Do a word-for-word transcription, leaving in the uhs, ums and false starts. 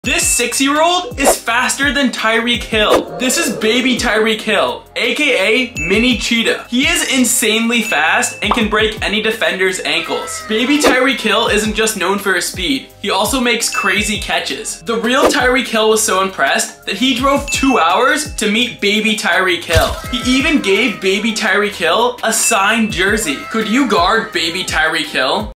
This six-year-old is faster than Tyreek Hill. This is baby Tyreek Hill, aka Mini Cheetah. He is insanely fast and can break any defender's ankles. Baby Tyreek Hill isn't just known for his speed, he also makes crazy catches. The real Tyreek Hill was so impressed that he drove two hours to meet baby Tyreek Hill. He even gave baby Tyreek Hill a signed jersey. Could you guard baby Tyreek Hill?